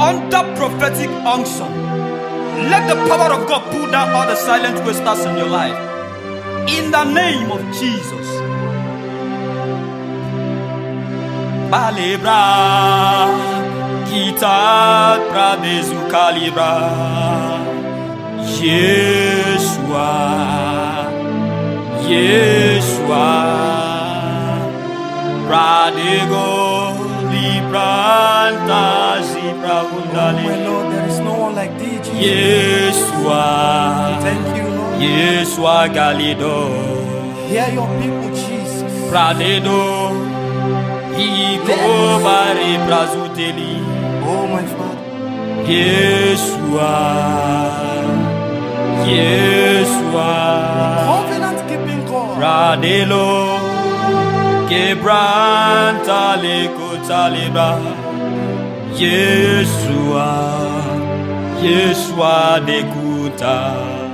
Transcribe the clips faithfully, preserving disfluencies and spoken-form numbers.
under prophetic unction, let the power of God pull down all the silent whispers in your life. In the name of Jesus. Balebra, kita pradezu kalibra, Yeshua, Yeshua, pradego libranta zibra undali. My Lord, there is no one like thee, Jesus. Yeshua, Thank you, Lord. Yeshua Galido, Hear your people, Jesus. pradedo. Ikobare brazuteli, Oh, my Father. Yeshua, Yeshua, Covenant keeping God. Radelo, Kebranta lekota lebra, Yeshua, Yeshua dekuta,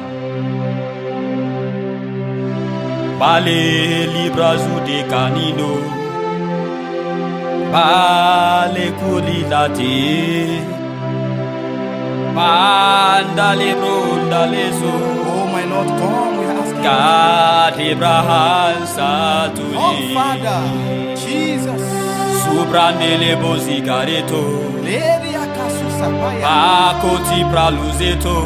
Bale librazu de canino. Bale kulilati, bandale brundale so. Oh, my Lord, come. We are asking. God Abraham satuli. Oh, Father, Jesus. Subrandele bozigareto. Lady Akasu Sapaya. Bakoti praluzeto.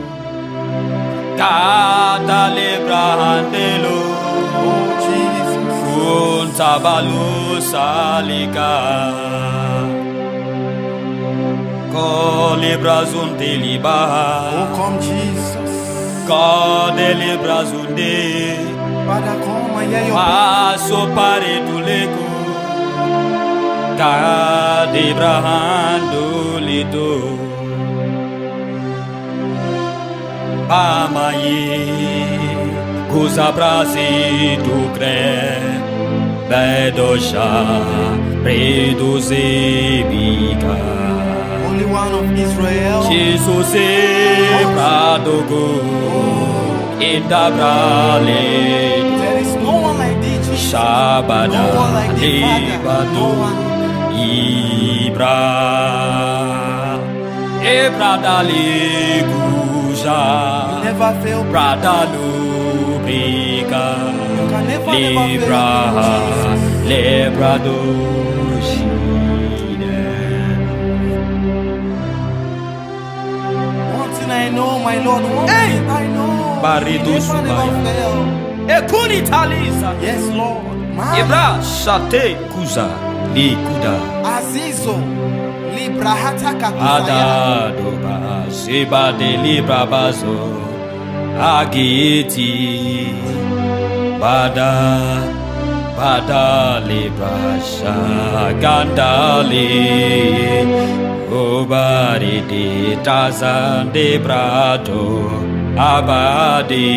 God Abraham delo. Oh, Jesus. Kuntabalu salika Kolibrazun deliba. Oh, come, Jesus. Kodelibrazun de Father, come and hear your Paso pare duleko Kadebrahan dulito Pamaye Kusa brasi tu cre Bedosha Preduzebika Only one of Israel. Jesus e pradogo Indabrale There is no one like thee, Jesus. Shabada No one like thee, Father. Libado No one. Ibra Ebradali Guja Never fail. Bradalu Brika can never, Libra never fail, Jesus. Lebrado One thing I know, my Lord, one Hey! thing I know. Barido You never, never Subaya. fail. Ekuni Talisa Yes, Lord. Man. Ibra Shate Kuza Likuda Azizo. Libra hataka kusaya. Adadoba Seba de Libra Bazo Agiti Bada Bada Libra Shagandali Obari de Tazan de Brato Abadi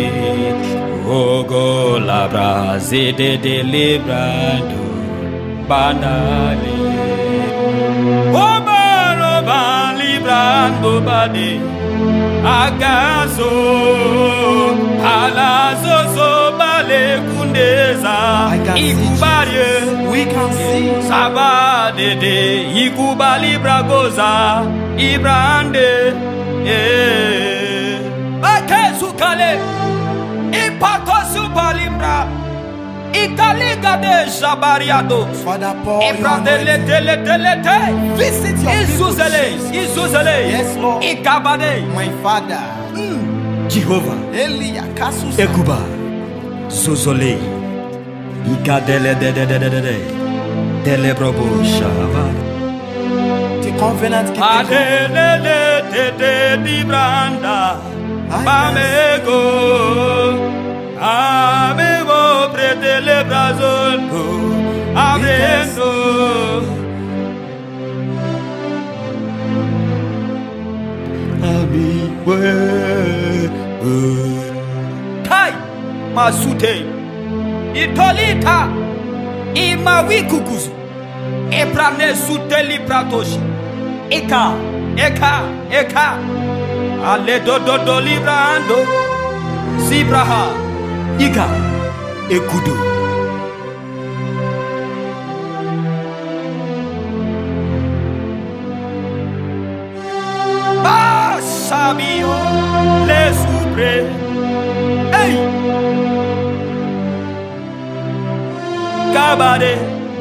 Ogo Labra Zede de Librando Banali Obaro ban librando bade Agazo Alazozo bale kundeza I can see Ikubarie Jesus. We can see. Sabade de Ikubali bragoza Ibrande Eh Bake sukale Ipako supalimbra Ikaliga de Jabariado Father Paul, Ebra dele dele dele de visit your people, Izuzele Jesus. Izuzele Yes, Lord. Ikabade My Father. Jehovah Elia Kasu Ekuba Zozole Ikadele de de de de de de Dele brobo shava The covenant keeping God. Adelele de de di branda Bamego Amego predele brazolo Abrendo Kai Masute Itolita Imawikukuzu Ebrane suteli pratoshi Eka Eka Eka Ale do do do librando Zibraha Ika Ekudo sabio le supre. Hey! Kabade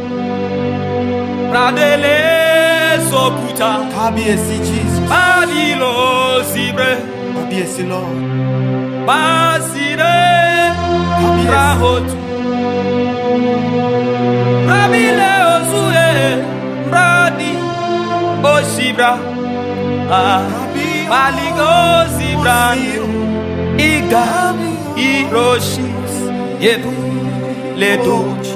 Pradele Sokuta Kábíyèsí Jesus. Badilo Zibre Kábíyèsí Lord. Basire Kábíyèsí. Rahotu Rabile Ozue Bradi Oshibra Ah Baligo Zibra Iga Hiroshi Yebu Ledo.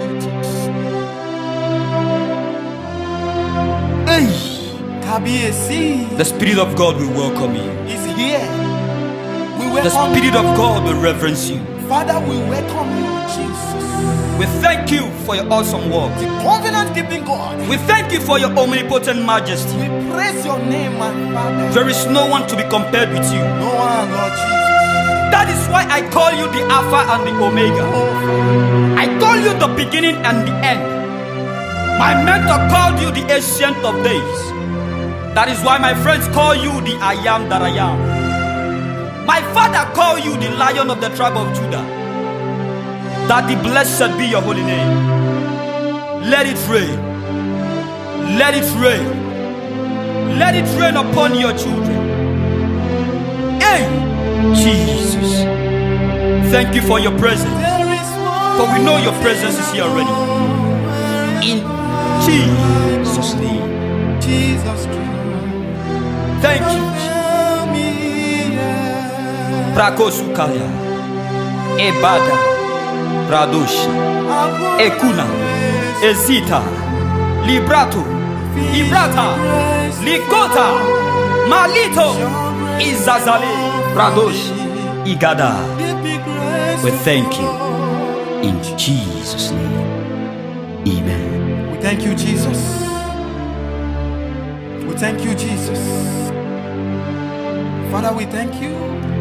Hey. Kábíyèsí. The Spirit of God will welcome you. Is here. We The welcome Spirit you. of God will reverence you. Father, we welcome you, Jesus. We thank you for your awesome work. The covenant keeping God. We thank you for your omnipotent majesty. We praise your name, my Father. There is no one to be compared with you. No one, Lord Jesus. That is why I call you the Alpha and the Omega. Oh, I call you the beginning and the end. My mentor called you the Ancient of Days. That is why my friends call you the I Am that I am. My father called you the Lion of the tribe of Judah. That the blessed be your holy name. Let it rain. Let it rain. Let it rain upon your children. Hey, Jesus. Thank you for your presence. there is one. For we know your presence is here already. In Jesus' name. Jesus Christ. Thank you. Prakosukaya. Ebada. Pradosha. Ekuna. Ezita. Librato. Librata. Likota. Malito. Izazale. Pradosh. Igada. We thank you. In Jesus' name. Amen. We thank you, Jesus. We thank you, Jesus. Father, we thank you.